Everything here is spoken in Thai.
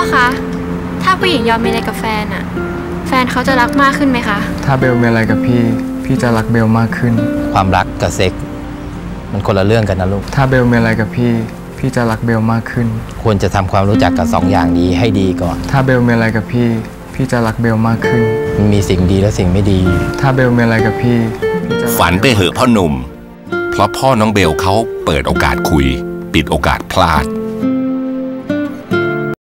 คะ ถ้าผู้หญิงยอมมีอะไรกับแฟนอะแฟนเขาจะรักมากขึ้นไหมคะถ้าเบลมีอะไรกับพี่จะรักเบลมากขึ้นความรักกับเซ็กมันคนละเรื่องกันนะลูกถ้าเบลมีอะไรกับพี่จะรักเบลมากขึ้นควรจะทำความรู้จักกับ2 อย่างนี้ให้ดีก่อนถ้าเบลมีอะไรกับพี่จะรักเบลมากขึ้นมันมีสิ่งดีและสิ่งไม่ดีถ้าเบลมีอะไรกับพี่ฝันไปเหอะพ่อหนุ่มเพราะพ่อน้องเบลเขาเปิดโอกาสคุยปิดโอกาสพลาด